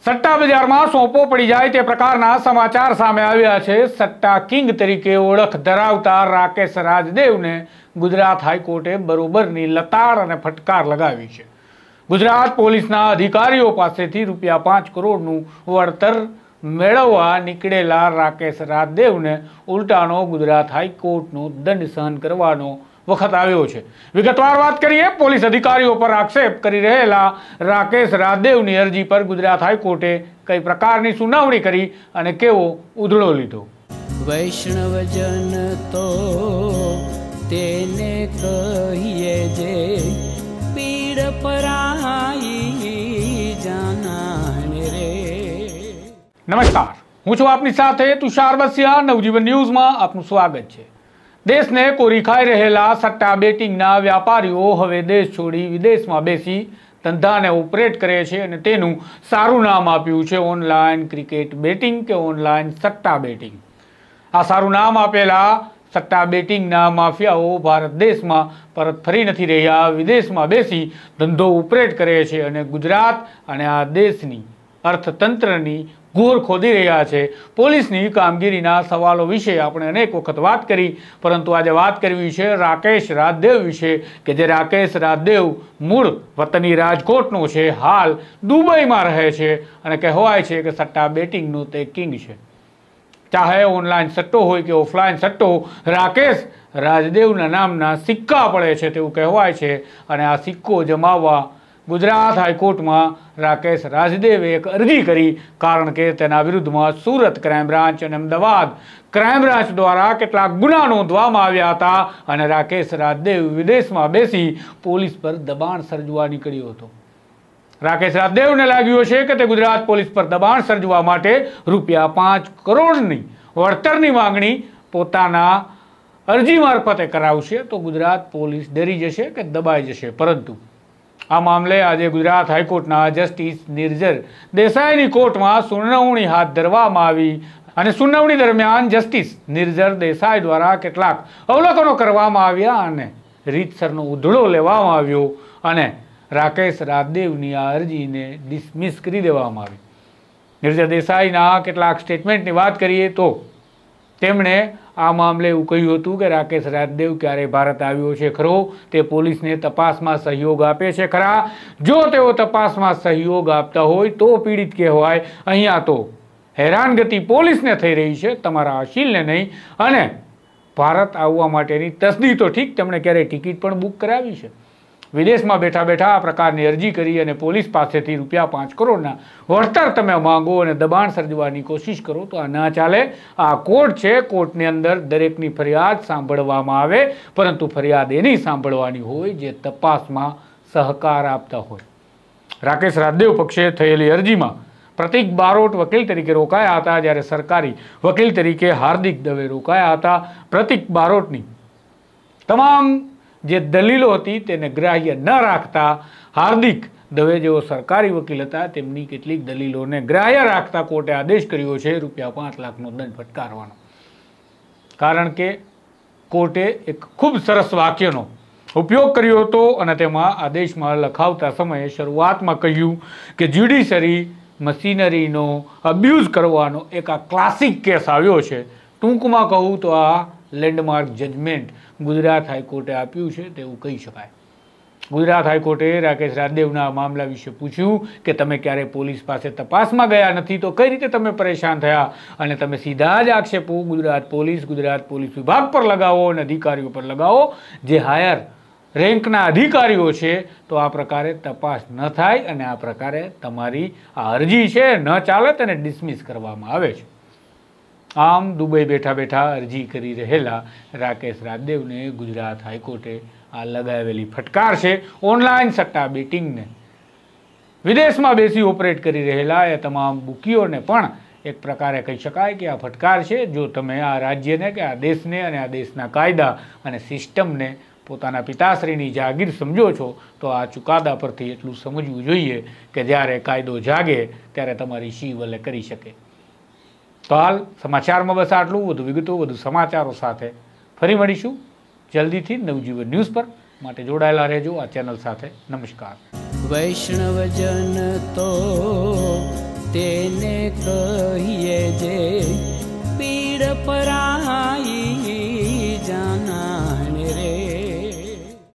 સટ્ટા બજારમાં સોંપો પડી જાય તે પ્રકારના સમાચાર સામે આવ્યા છે। સટ્ટા કિંગ તરીકે ઓળખ ધરાવતા રાકેશ રાજદેવને ગુજરાત હાઈકોર્ટે બરોબરની લતાડ અને ફટકાર લગાવી છે। ગુજરાત પોલીસના અધિકારીઓ પાસેથી ₹5 કરોડનું વળતર મેળવવા નીકળેલા રાકેશ રાજદેવને ઉલટાનો ગુજરાત હાઈકોર્ટનો દંડ સહન કરવાનો વખત આવ્યો છે। વિગતવાર વાત કરીએ, પોલીસ અધિકારીઓ પર આક્ષેપ કરી રહેલા રાકેશ રાજદેવની અરજી પર ગુજરાત હાઈકોર્ટે કઈ પ્રકારની સુનાવણી કરી અને કેવો ઉધડો લીધો। વૈષ્ણવજન તો તેને કહીએ જે પીડ પરાઈ જાનાને રે। નમસ્કાર, હું છું આપની સાથે તુષાર બસિયા। નવજીવન ન્યૂઝમાં આપનું સ્વાગત છે। દેશને કોરી ખાઈ રહેલા સટ્ટા બેટિંગના વ્યાપારીઓ હવે દેશ છોડી વિદેશમાં બેસી ધંધાને ઓપરેટ કરે છે અને તેનું સારું નામ આપ્યું છે ઓનલાઈન ક્રિકેટ બેટિંગ કે ઓનલાઈન સટ્ટા બેટિંગ। આ સારું નામ આપેલા સટ્ટા બેટિંગના માફિયાઓ ભારત દેશમાં પરત ફરી નથી રહ્યા, વિદેશમાં બેસી ધંધો ઓપરેટ કરે છે અને ગુજરાત અને આ દેશની અર્થતંત્રની ઘોર ખોદી રહ્યા છે। પોલીસની કામગીરીના સવાલો વિશે આપણે અનેક વખત વાત કરી, પરંતુ આજે વાત કરવી છે રાકેશ રાજદેવ વિશે કે જે રાકેશ રાજદેવ મૂળ વતની રાજકોટનો છે, હાલ દુબઈમાં રહે છે અને કહેવાય છે કે સટ્ટા બેટિંગનો તે કિંગ છે। ચાહે ઓનલાઈન સટ્ટો હોય કે ઓફલાઈન સટ્ટો, રાકેશ રાજદેવના નામના સિક્કા પડે છે તેવું કહેવાય છે અને આ સિક્કો જમાવવા ગુજરાત હાઈકોર્ટમાં રાકેશ રાજદેવે એક અરજી કરી, કારણ કે તેના વિરુદ્ધમાં સુરત ક્રાઇમ બ્રાન્ચ અને અમદાવાદ ક્રાઇમ બ્રાન્ચ દ્વારા કેટલાક ગુના નોંધવામાં આવ્યા હતા અને રાકેશ રાજદેવ વિદેશમાં બેસી પોલીસ પર દબાણ સર્જવા નીકળ્યો હતો। રાકેશ રાજદેવને લાગ્યું છે કે તે ગુજરાત પોલીસ પર દબાણ સર્જવા માટે ₹5 કરોડની વળતરની માંગણી પોતાના અરજી મારફતે કરાવશે તો ગુજરાત પોલીસ ડરી જશે કે દબાઈ જશે, પરંતુ આ મામલે આજે ગુજરાત હાઈકોર્ટના જસ્ટિસ નિર્જર દેસાઈની કોર્ટમાં સુનાવણી હાથ ધરવામાં આવી અને સુનાવણી દરમિયાન જસ્ટિસ નિર્જર દેસાઈ દ્વારા કેટલાક અવલોકનો કરવામાં આવ્યા અને રીતસરનો ઉધડો લેવામાં આવ્યો અને રાકેશ રાજદેવની આ અરજીને ડિસમિસ કરી દેવામાં આવી। નિર્જર દેસાઈના કેટલાક સ્ટેટમેન્ટની વાત કરીએ તો તેમણે આ મામલે એવું કહ્યું હતું કે રાકેશ રાજદેવ ક્યારે ભારત આવ્યો છે ખરો, તે પોલીસને તપાસમાં સહયોગ આપે છે ખરા? જો તેઓ તપાસમાં સહયોગ આપતા હોય તો પીડિત કહેવાય। અહીંયા તો હેરાનગતિ પોલીસને થઈ રહી છે, તમારા અશીલને નહીં। અને ભારત આવવા માટેની તસદી તો ઠીક, તેમણે ક્યારેય ટિકિટ પણ બુક કરાવી છે? વિદેશમાં બેઠા બેઠા આ પ્રકારની અરજી કરી અને પોલીસ પાસેથી ₹5 કરોડના વળતર તમે માંગો અને દબાણ સર્જવાની કોશિશ કરો તો આ ના ચાલે। આ કોર્ટ છે, કોર્ટની અંદર દરેકની ફરિયાદ સાંભળવામાં આવે, પરંતુ ફરિયાદ એની સાંભળવાની હોય જે તપાસમાં સહકાર આપતા હોય। રાકેશ રાજદેવ પક્ષે થયેલી અરજીમાં પ્રતિક બારોટ વકીલ તરીકે રોકાયા હતા, જ્યારે સરકારી વકીલ તરીકે હાર્દિક દવે રોકાયા હતા। પ્રતિક બારોટની તમામ જે દલીલો હતી તેને ગ્રાહ્ય ન રાખતા હાર્દિક દવે જેઓ સરકારી વકીલ હતા તેમની કેટલીક દલીલોને ગ્રાહ્ય રાખતા કોર્ટે આદેશ કર્યો છે ₹5 લાખનો દંડ ફટકારવાનો। કારણ કે કોર્ટે એક ખૂબ સરસ વાક્યનો ઉપયોગ કર્યો હતો અને તેમાં આદેશમાં લખાવતા સમયે શરૂઆતમાં કહ્યું કે જ્યુડિશરી મશીનરીનો અબ્યુઝ કરવાનો એક આ ક્લાસિક કેસ આવ્યો છે। ટૂંકમાં કહું તો આ લેન્ડમાર્ક જજમેન્ટ ગુજરાત હાઈકોર્ટે આપ્યું છે તેવું કહી શકાય। ગુજરાત હાઈકોર્ટે રાકેશ રાજદેવના મામલા વિશે પૂછ્યું કે તમે ક્યારે પોલીસ પાસે તપાસમાં ગયા નથી તો કઈ રીતે તમે પરેશાન થયા, અને તમે સીધા જ આક્ષેપો ગુજરાત પોલીસ વિભાગ પર લગાવો અને અધિકારીઓ પર લગાવો જે હાયર રેન્કના અધિકારીઓ છે, તો આ પ્રકારે તપાસ ન થાય અને આ પ્રકારે તમારી આ અરજી છે ન ચાલે, તેને ડિસમિસ કરવામાં આવે છે। આમ દુબઈ બેઠા બેઠા અરજી કરી રહેલા રાકેશ રાજદેવને ગુજરાત હાઈકોર્ટે આ લગાવેલી ફટકાર છે। ઓનલાઈન સટ્ટા બેટિંગને વિદેશમાં બેસી ઓપરેટ કરી રહેલા એ તમામ બુકીઓને પણ એક પ્રકારે કહી શકાય કે આ ફટકાર છે। જો તમે આ રાજ્યને કે આ દેશને અને આ દેશના કાયદા અને સિસ્ટમને પોતાના પિતાશ્રીની જાગીર સમજો છો તો આ ચુકાદા પરથી એટલું સમજવું જોઈએ કે જ્યારે કાયદો જાગે ત્યારે તમારી શી વલે કરી શકે। તો હાલ સમાચારમાં બસ આટલું। વધુ વિગતો વધુ સમાચારો સાથે ફરી મળીશું જલ્દીથી નવજીવન ન્યૂઝ પર, માટે જોડાયેલા રહેજો આ ચેનલ સાથે। નમસ્કાર। વૈષ્ણવજન તો તે કહીએ જે પીડ પરાઈ।